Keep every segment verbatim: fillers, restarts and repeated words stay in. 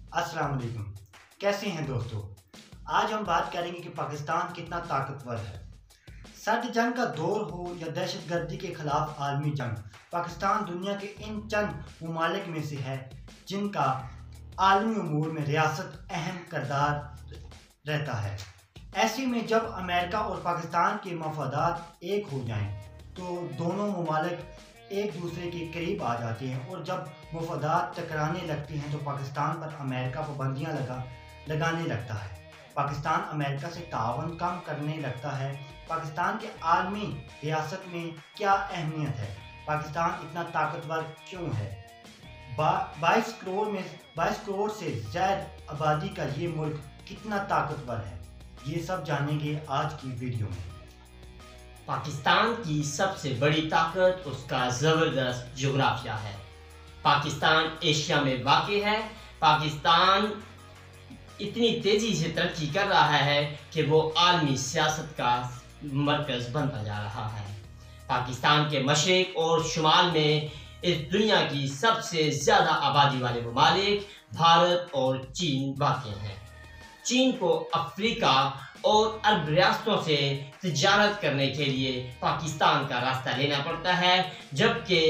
अस्सलाम वालेकुम। कैसे हैं दोस्तों? आज हम बात करेंगे कि पाकिस्तान कितना ताकतवर है। सर्द जंग का दौर हो या दहशतगर्दी के खिलाफ आलमी जंग, पाकिस्तान दुनिया के इन चंद ममालिक में से है जिनका आलमी उमूर में रियासत अहम किरदार रहता है। ऐसे में जब अमेरिका और पाकिस्तान के मफादात एक हो जाएं तो दोनों ममालिक एक दूसरे के करीब आ जाते हैं, और जब मफादात टकराने लगते हैं तो पाकिस्तान पर अमेरिका पाबंदियां लगा लगाने लगता है। पाकिस्तान अमेरिका से ताउन कम करने लगता है। पाकिस्तान के आलमी रियासत में क्या अहमियत है? पाकिस्तान इतना ताकतवर क्यों है? बाईस करोड़ में बाईस करोड़ से ज़्यादा आबादी का ये मुल्क कितना ताकतवर है, ये सब जानेंगे आज की वीडियो में। पाकिस्तान की सबसे बड़ी ताकत उसका ज़बरदस्त जोग्राफिया है। पाकिस्तान एशिया में वाक़ है। पाकिस्तान इतनी तेज़ी से तरक्की कर रहा है कि वो आलमी सियासत का मरकज़ बनता जा रहा है। पाकिस्तान के मशरिक़ और शुमाल में इस दुनिया की सबसे ज़्यादा आबादी वाले ममालिक भारत और चीन वाक़ हैं। चीन को अफ्रीका और अरब रियासतों से तिजारत करने के लिए पाकिस्तान का रास्ता लेना पड़ता है, जबकि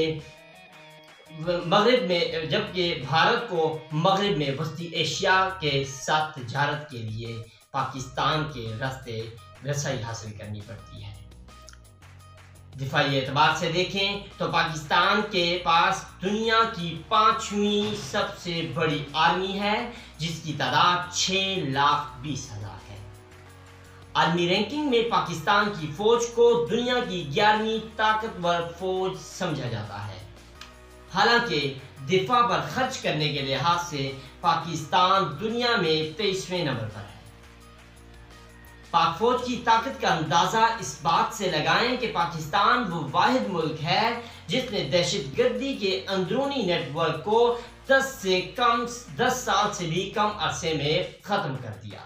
मगरिब में जबकि भारत को मगरिब में वस्ती एशिया के साथ तिजारत के लिए पाकिस्तान के रास्ते रसाई हासिल करनी पड़ती है। दिफाई एतबार से देखें तो पाकिस्तान के पास दुनिया की पाँचवीं सबसे बड़ी आर्मी है, जिसकी तादाद छः लाख बीस हजार है। आर्मी रैंकिंग में पाकिस्तान की फौज को दुनिया की ग्यारहवीं ताकतवर फौज समझा जाता है। हालांकि दिफा पर खर्च करने के लिहाज से पाकिस्तान दुनिया में तेईसवें नंबर पर है। पाक फौज की ताकत का अंदाजा इस बात से लगाएं कि पाकिस्तान वो वाहिद मुल्क है जिसने दहशतगर्दी के अंदरूनी नेटवर्क को दस से कम दस साल से भी कम अरसे में खत्म कर दिया।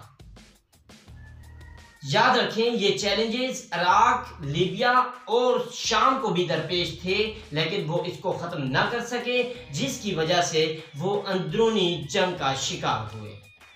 याद रखें, ये चैलेंजेस इराक, लीबिया और शाम को भी दरपेश थे, लेकिन वो इसको खत्म ना कर सके, जिसकी वजह से वो अंदरूनी जंग का शिकार हुए।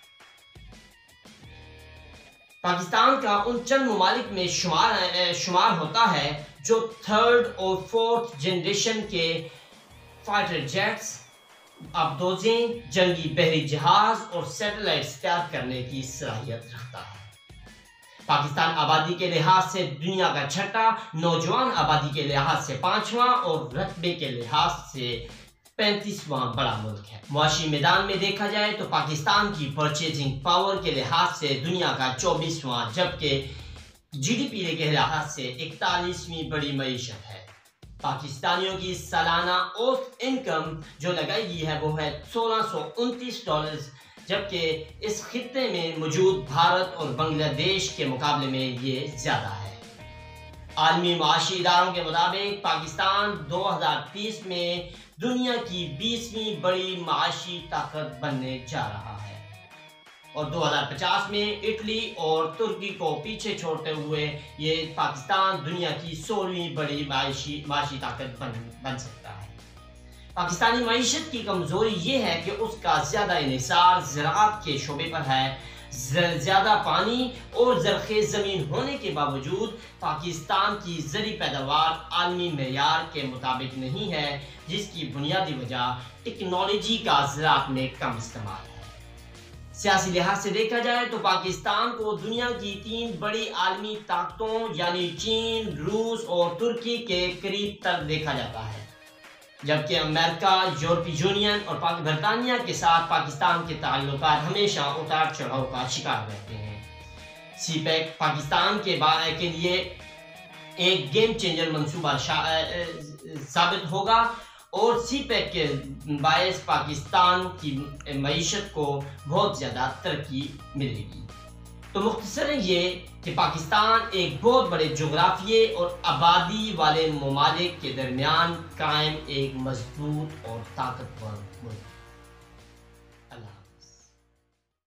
पाकिस्तान का उन चंद ममालिक में शुमार शुमार होता है जो थर्ड और फोर्थ जनरेशन के फाइटर जेट्स, आबदोजें, जंगी बहरी जहाज और सैटेलाइट्स तैयार करने की सलाहियत रखता है। पाकिस्तान आबादी के लिहाज से दुनिया का छठा, नौजवान आबादी के लिहाज से पांचवां और रकबे के लिहाज से पैंतीसवां बड़ा मुल्क है। मुआशी मैदान में देखा जाए तो पाकिस्तान की परचेजिंग पावर के लिहाज से दुनिया का चौबीसवां, जबकि जीडीपी के लिहाज से इकतालीसवीं बड़ी मईशत है। पाकिस्तानियों की सालाना औसत इनकम जो लगाई गई है वो है सोलह सौ उनतीस डॉलर, जबकि इस खित्ते में मौजूद भारत और बांग्लादेश के मुकाबले में ये ज़्यादा है। आलमी माशी इदारों के मुताबिक पाकिस्तान दो हज़ार तीस में दुनिया की बीसवीं बड़ी माशी ताकत बनने जा रहा है, और दो हज़ार पचास में इटली और तुर्की को पीछे छोड़ते हुए ये पाकिस्तान दुनिया की सोलहवीं बड़ी माशी माशी ताकत बन बन सकता है। पाकिस्तानी मईशत की कमज़ोरी ये है कि उसका ज़्यादा इन्हिसार ज़राअत के शोबे पर है। ज़्यादा पानी और ज़रख़ेज़ ज़मीन होने के बावजूद पाकिस्तान की ज़री पैदावार आलमी मेयार के मुताबिक नहीं है, जिसकी बुनियादी वजह टेक्नोलॉजी का ज़राअत में कम इस्तेमाल है। सियासी लिहाज से देखा जाए तो पाकिस्तान को दुनिया की तीन बड़ी आलमी ताकतों यानी चीन, रूस और तुर्की के करीब तक देखा जाता है, जबकि अमेरिका, यूरोपीय यूनियन और बरतानिया के साथ पाकिस्तान के ताल्लुकात हमेशा उतार चढ़ाव का शिकार रहते हैं। सी पैक पाकिस्तान के बारे के लिए एक गेम चेंजर मंसूबा साबित होगा, और सी पैक के बायस पाकिस्तान की मईशत को बहुत ज़्यादा तरक्की मिलेगी। तो मुख्तसरन ये कि पाकिस्तान एक बहुत बड़े जोग्राफिये और आबादी वाले ममालिक के दरमियान कायम एक मजबूत और ताकतवर मुल्क है।